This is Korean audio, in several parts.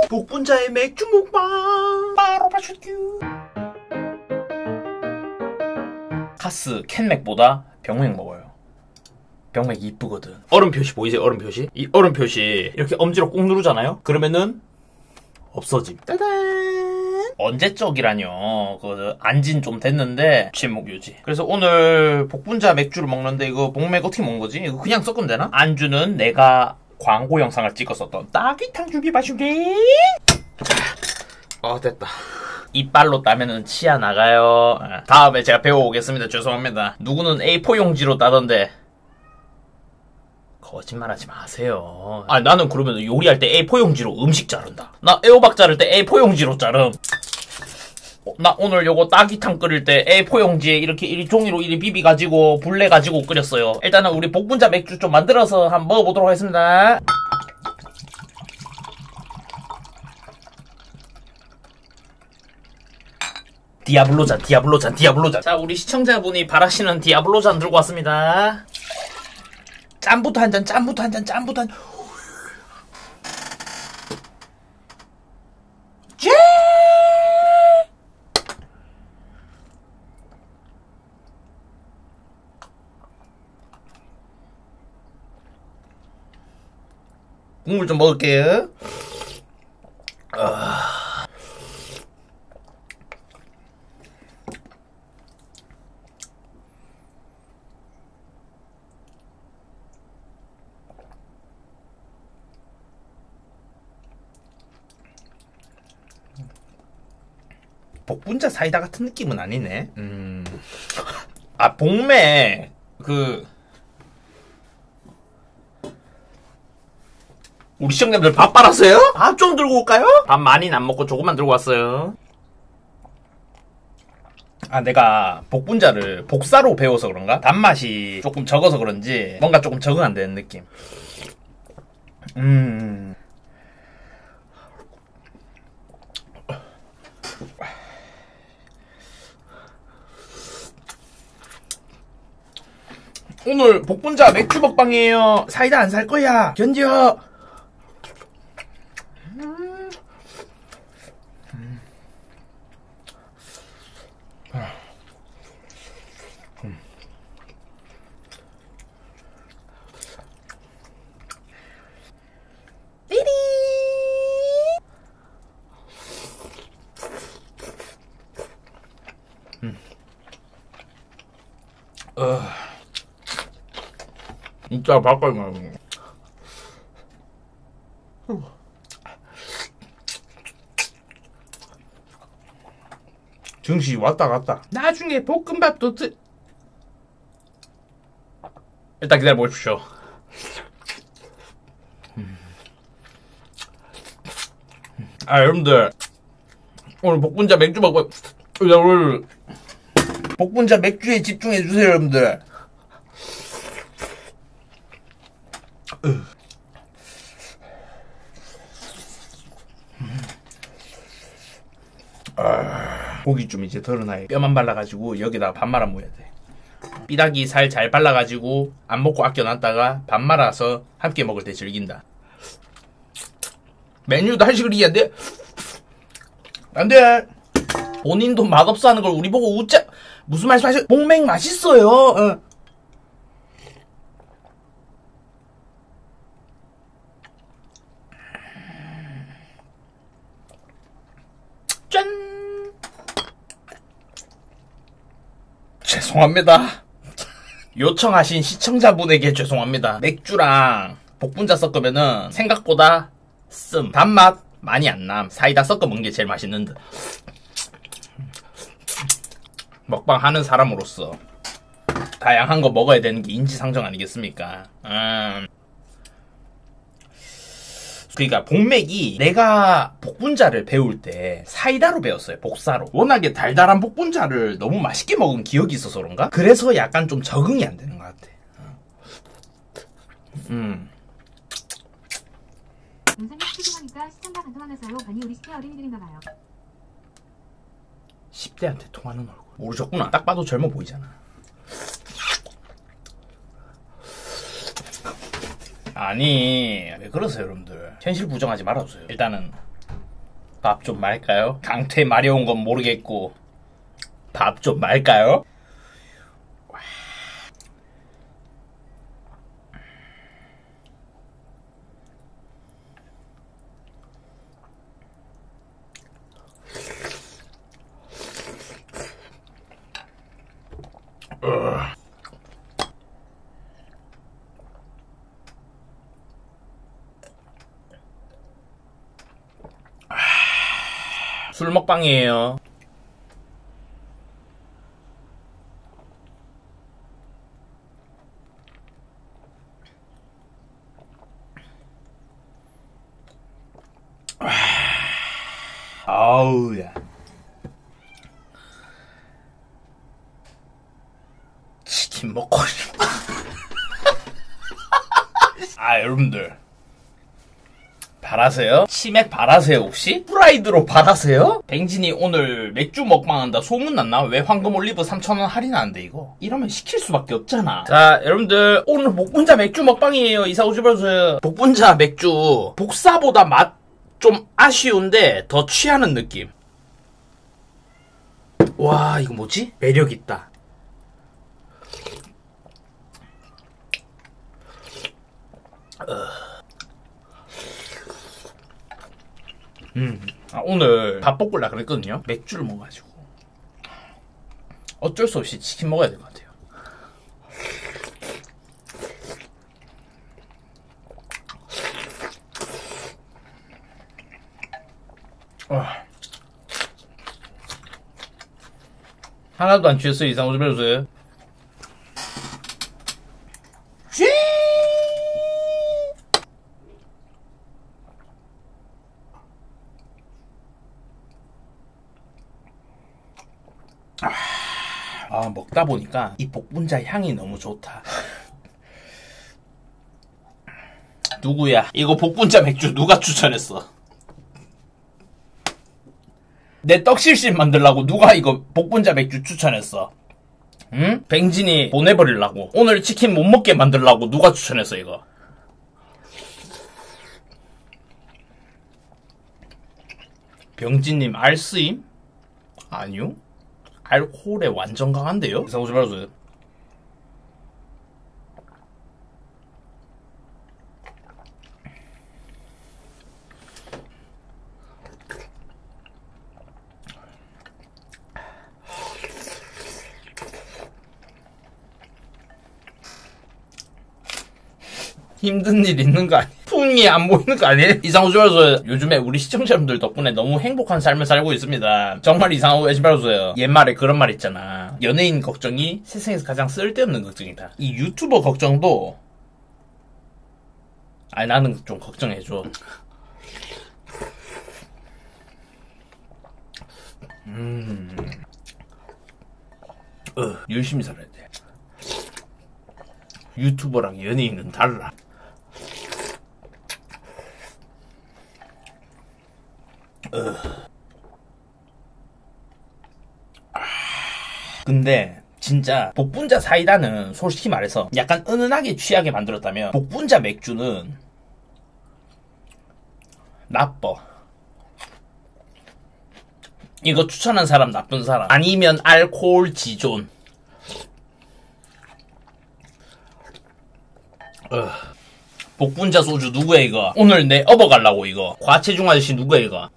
복분자의 맥주 먹방 바로 봐줄게요. 카스 캔맥보다 병맥 먹어요. 병맥 이쁘거든. 얼음 표시 보이세요? 얼음 표시? 이 얼음 표시 이렇게 엄지로 꾹 누르잖아요? 그러면은 없어짐. 따단. 언제적이라뇨. 그 안진 좀 됐는데 침묵 유지. 그래서 오늘 복분자 맥주를 먹는데 이거 복맥 어떻게 먹는 거지? 이거 그냥 섞으면 되나? 안주는 내가 광고 영상을 찍었었던 따귀탕 준비 봐줄게. 됐다. 이빨로 따면은 치아 나가요. 다음에 제가 배워오겠습니다. 죄송합니다. 누구는 A4 용지로 따던데 거짓말하지 마세요. 나는 그러면 요리할 때 A4 용지로 음식 자른다. 나 애호박 자를 때 A4 용지로 자름. 나 오늘 요거 따귀탕 끓일 때 A4 용지에 이렇게 종이로 이리 비비가지고 불내가지고 끓였어요. 일단은 우리 복분자 맥주 좀 만들어서 한번 먹어보도록 하겠습니다. 디아블로잔. 자, 우리 시청자분이 바라시는 디아블로잔 들고 왔습니다. 짠부터 한 잔. 짠! 국물 좀 먹을게요. 복분자 사이다 같은 느낌은 아니네. 복맥 우리 시청자분들 밥 빨았어요? 밥 좀 들고 올까요? 밥 많이는 안 먹고 조금만 들고 왔어요. 내가 복분자를 복사로 배워서 그런가? 단맛이 조금 적어서 그런지 뭔가 조금 적응 안 되는 느낌. 오늘 복분자 맥주 먹방이에요. 사이다 안 살 거야. 견뎌. 띠리. 진짜 바꿔야 돼. 증시 왔다 갔다. 나중에 볶음밥도 일단 기다려 보십시오. 여러분들 오늘 복분자 맥주 먹고 오늘 복분자 맥주에 집중해 주세요, 여러분들. 고기 좀 이제 덜어놔야 뼈만 발라가지고 여기다가 밥 말아 먹어야 돼. 삐닥이 살 잘 발라가지고 안 먹고 아껴놨다가 밥 말아서 함께 먹을 때 즐긴다. 메뉴도 한식을 이해한대? 안돼. 본인도 맛없어 하는 걸 우리 보고 웃자. 무슨 말씀하셔? 복맥 맛있어요. 짠. 죄송합니다. 요청하신 시청자분에게 죄송합니다. 맥주랑 복분자 섞으면은 생각보다 단맛 많이 안 남. 사이다 섞어 먹는 게 제일 맛있는 듯. 먹방 하는 사람으로서 다양한 거 먹어야 되는 게 인지상정 아니겠습니까? 그러니까 복맥이 내가 복분자를 배울 때 사이다로 배웠어요. 복사로. 워낙에 달달한 복분자를 너무 맛있게 먹은 기억이 있어서 그런가? 그래서 약간 좀 적응이 안 되는 것 같아. 영상이 시청하니까 시청자 간통하면서요. 아니 우리 10대 어린이들인가봐요. 10대한테 통하는 얼굴. 모르셨구나. 딱 봐도 젊어 보이잖아. 아니 왜 그러세요, 여러분들. 현실 부정하지 말아주세요. 일단은 밥 좀 말까요? 강퇴 마려운 건 모르겠고 밥 좀 말까요? 술 먹방이에요. 아우야. 치킨 먹고 싶어. 아, 여러분들. 바라세요? 치맥 바라세요, 혹시? 프라이드로 바라세요? 뱅진이 오늘 맥주 먹방한다 소문났나? 왜 황금 올리브 3,000원 할인하는데, 이거? 이러면 시킬 수밖에 없잖아. 자, 여러분들. 오늘 복분자 맥주 먹방이에요. 이사 오지 마세요. 복분자 맥주. 복사보다 맛 좀 아쉬운데 더 취하는 느낌. 와, 이거 뭐지? 매력있다. 오늘 밥 볶으려 그랬거든요. 맥주를 먹어가지고 어쩔 수 없이 치킨 먹어야 될 것 같아요. 하나도 안 취했어요. 이상 오지 말아주세요. 아, 먹다 보니까 이 복분자 향이 너무 좋다. 누구야? 이거 복분자 맥주 누가 추천했어? 내 떡실실 만들라고 누가 이거 복분자 맥주 추천했어? 응? 뱅진이 보내버리려고. 오늘 치킨 못 먹게 만들라고 누가 추천했어, 이거? 병진님 알쓰임? 아니요. 알코올에 완전 강한데요? 이상 오지 말아줘요. 힘든 일 있는 거 아니야? 품이 안 보이는 거 아니에요? 이상 오지 말아줘요. 요즘에 우리 시청자분들 덕분에 너무 행복한 삶을 살고 있습니다. 정말 이상 오지 말아줘요. 옛말에 그런 말 있잖아. 연예인 걱정이 세상에서 가장 쓸데없는 걱정이다. 이 유튜버 걱정도 아니 나는 좀 걱정해줘. 열심히 살아야 돼. 유튜버랑 연예인은 달라. 근데 진짜 복분자 사이다는 솔직히 말해서 약간 은은하게 취하게 만들었다면 복분자 맥주는 나빠. 이거 추천한 사람 나쁜 사람. 아니면 알코올 지존. 복분자 소주 누구야 이거? 오늘 내 업어갈라고 이거. 과체중 아저씨 누구야 이거?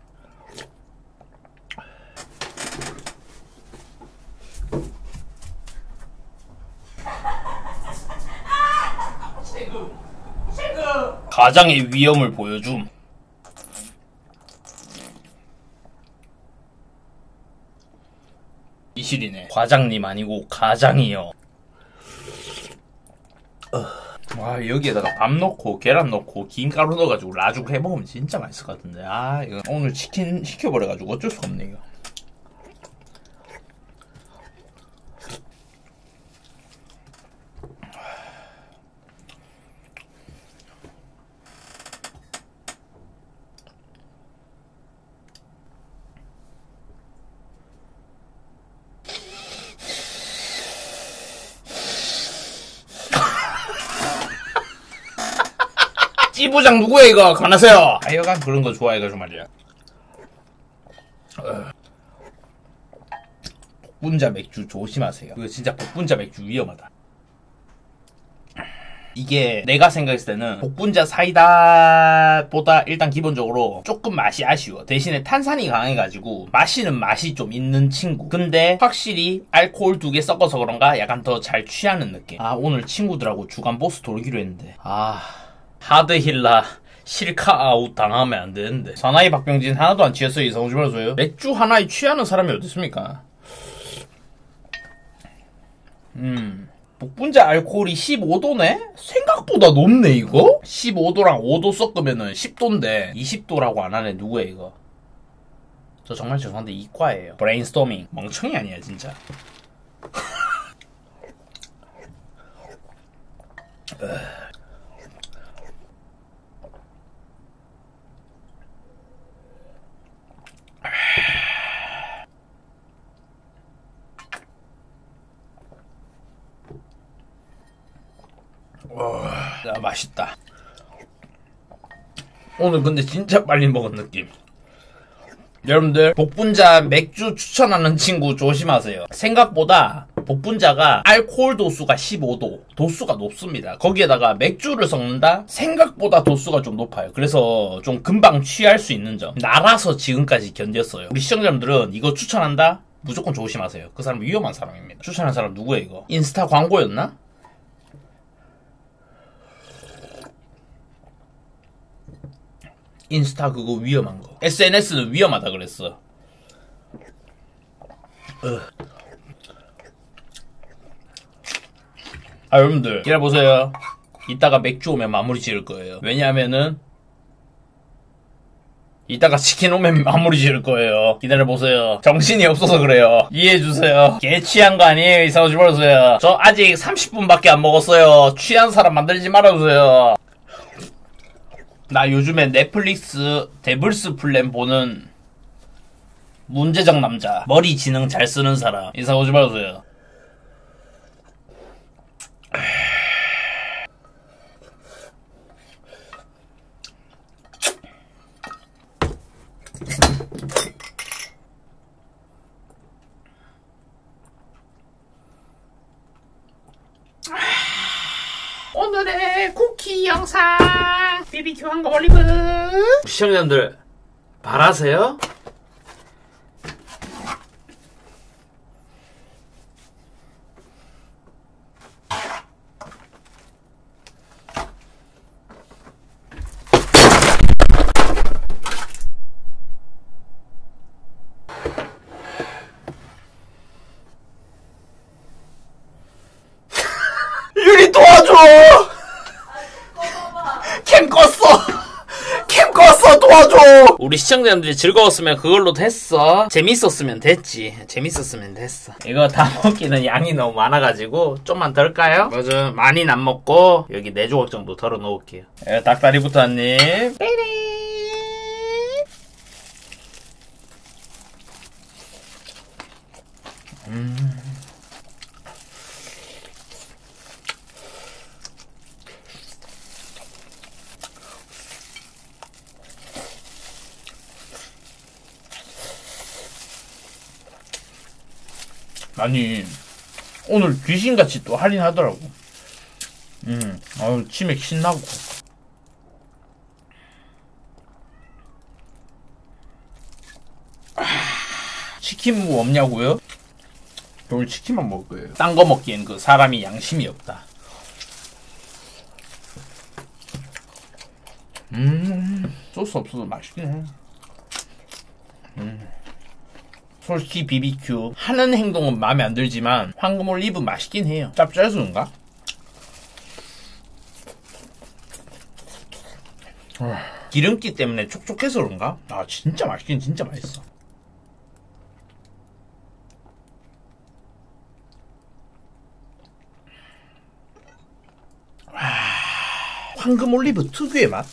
가장의 위험을 보여줌. 이실이네. 과장님 아니고 가장이요. 와, 여기에다가 밥 넣고 계란 넣고 김가루 넣어가지고 라죽 해먹으면 진짜 맛있을 것 같은데. 아, 이거 오늘 치킨 시켜버려가지고 어쩔 수가 없네 이거. 찌부장 누구야 이거? 가나세요. 하여간 그런 거 좋아해가지고 말이야. 복분자 맥주 조심하세요. 이거 진짜 복분자 맥주 위험하다. 이게 내가 생각했을 때는 복분자 사이다보다 일단 기본적으로 조금 맛이 아쉬워. 대신에 탄산이 강해가지고 마시는 맛이 좀 있는 친구. 근데 확실히 알코올 2개 섞어서 그런가 약간 더 잘 취하는 느낌. 아, 오늘 친구들하고 주간 보스 돌기로 했는데 하드힐라 실카아웃 당하면 안 되는데. 사나이 박병진 하나도 안 취했어요. 이상하지 말아줘요. 맥주 하나에 취하는 사람이 어디 있습니까? 복분자 알코올이 15도네? 생각보다 높네 이거? 15도랑 5도 섞으면은 10도인데 20도라고 안 하네. 누구야 이거? 저 정말 죄송한데 이과예요. 브레인스토밍. 멍청이 아니야 진짜. 야, 맛있다. 오늘 근데 진짜 빨리 먹은 느낌. 여러분들 복분자 맥주 추천하는 친구 조심하세요. 생각보다 복분자가 알코올 도수가 15도, 도수가 높습니다. 거기에다가 맥주를 섞는다? 생각보다 도수가 좀 높아요. 그래서 좀 금방 취할 수 있는 점. 나라서 지금까지 견뎠어요. 우리 시청자분들은 이거 추천한다? 무조건 조심하세요. 그 사람 위험한 사람입니다. 추천한 사람 누구예요 이거? 인스타 광고였나? 인스타 그거 위험한 거. SNS는 위험하다 그랬어. 여러분들 기다려보세요. 이따가 맥주 오면 마무리 지을 거예요. 왜냐하면은 이따가 치킨 오면 마무리 지을 거예요. 기다려보세요. 정신이 없어서 그래요. 이해해주세요. 개 취한 거 아니에요. 이상하지 말아주세요. 저 아직 30분밖에 안 먹었어요. 취한 사람 만들지 말아주세요. 나 요즘에 넷플릭스 데블스 플랜 보는 문제적 남자. 머리 지능 잘 쓰는 사람. 인사 오지 말아주세요. 오늘의 쿠키 영상 BBQ 한거 올리브. 시청자분들 바라세요? 유리 도와줘! 캠 껐어! 캠 껐어! 도와줘! 우리 시청자분들이 즐거웠으면 그걸로 됐어. 재밌었으면 됐지. 재밌었으면 됐어. 이거 다 먹기는 양이 너무 많아가지고 좀만 덜까요? 맞아. 많이는 안 먹고 여기 4조각 정도 덜어 놓을게요. 닭다리부터 한 입. 아니 오늘 귀신같이 또 할인하더라고. 아유 치맥 신나고. 치킨 무 없냐고요? 오늘 치킨만 먹을 거예요. 딴 거 먹기엔 그 사람이 양심이 없다. 소스 없어도 맛있긴 해. 솔직히 BBQ 하는 행동은 마음에 안 들지만 황금 올리브 맛있긴 해요. 짭짤해서 그런가? 기름기 때문에 촉촉해서 그런가? 아 진짜 맛있긴 진짜 맛있어. 황금 올리브 특유의 맛?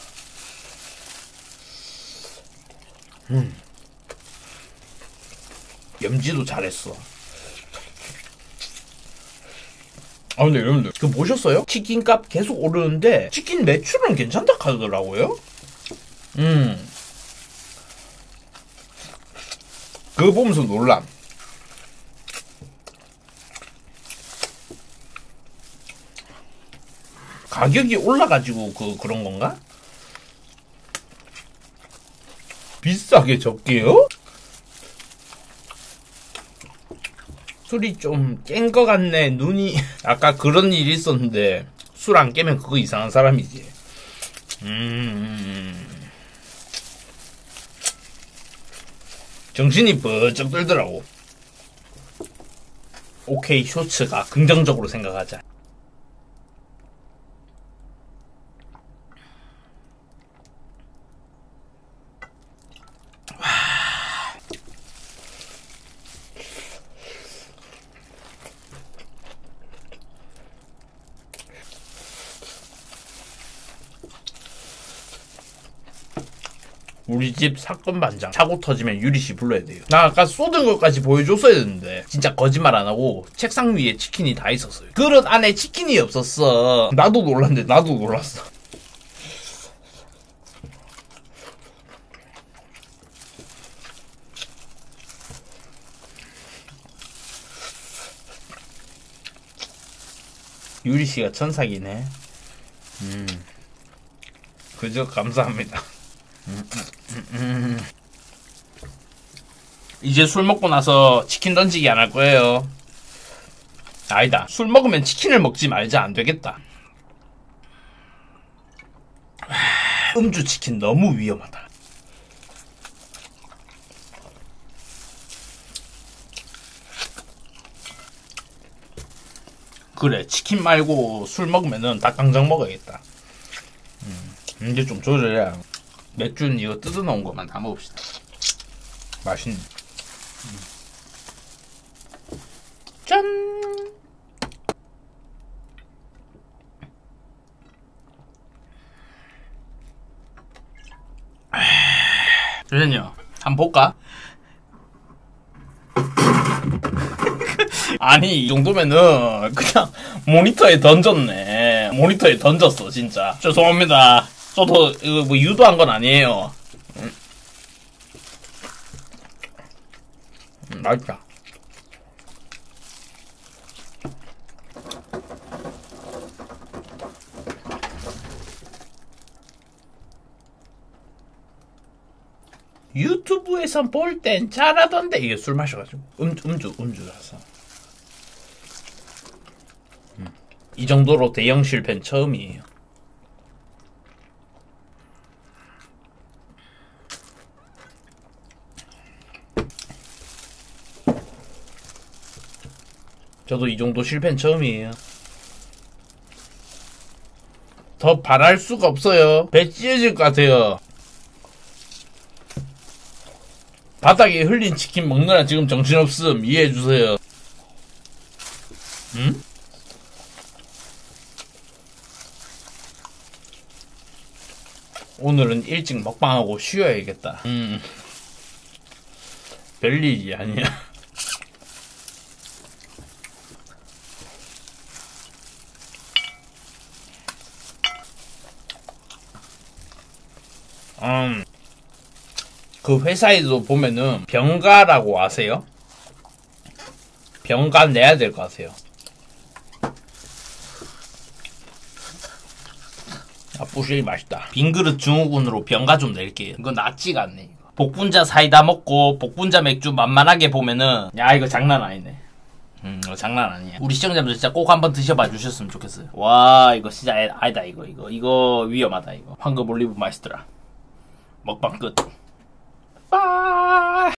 염지도 잘했어. 근데 여러분들 그거 보셨어요? 치킨값 계속 오르는데 치킨 매출은 괜찮다 하더라고요. 그거 보면서 놀람. 가격이 올라가지고 그런 건가? 비싸게 적게요? 술이 좀 깬 거 같네. 눈이 아까 그런 일이 있었는데 술 안 깨면 그거 이상한 사람이지. 정신이 번쩍 들더라고. 오케이, 쇼츠가 긍정적으로 생각하자. 우리 집 사건 반장. 사고 터지면 유리씨 불러야 돼요. 나 아까 쏟은 것까지 보여줬어야 했는데 진짜 거짓말 안 하고 책상 위에 치킨이 다 있었어요. 그릇 안에 치킨이 없었어. 나도 놀랐는데 나도 놀랐어. 유리씨가 천사기네. 그저 감사합니다. 이제 술 먹고 나서 치킨 던지기 안 할 거예요. 아니다. 술 먹으면 치킨을 먹지 말자. 안 되겠다. 음주 치킨 너무 위험하다. 그래, 치킨 말고 술 먹으면은 닭강정 먹어야겠다. 이제 좀 조절해야. 맥주는 이거 뜯어놓은 것만 다 먹읍시다. 맛있네. 짠! 잠시만요. 한번 볼까? 아니, 이 정도면은 그냥 모니터에 던졌네. 모니터에 던졌어, 진짜. 죄송합니다. 저도 이거 뭐 유도한 건 아니에요. 맛있다. 유튜브에서 볼 땐 잘하던데. 이게 술 마셔가지고 음주라서. 이 정도로 대형 실패는 처음이에요. 저도 이 정도 실패는 처음이에요. 더 바랄 수가 없어요. 배 찢어질 것 같아요. 바닥에 흘린 치킨 먹느라 지금 정신없음. 이해해주세요. 응? 오늘은 일찍 먹방하고 쉬어야겠다. 별일이 아니야. 그 회사에도 보면은 병가라고 아세요? 병가 내야 될 것 같아요. 부실이 맛있다. 빈그릇 증후군으로 병가 좀 낼게요. 이거 낫지가 않네. 이거. 복분자 사이다 먹고 복분자 맥주 만만하게 보면은 야 이거 장난 아니네. 이거 장난 아니야. 우리 시청자분들 진짜 꼭 한번 드셔봐 주셨으면 좋겠어요. 와 이거 진짜 아니다. 이거 위험하다. 이거 황금 올리브 맛있더라. 먹방 끝.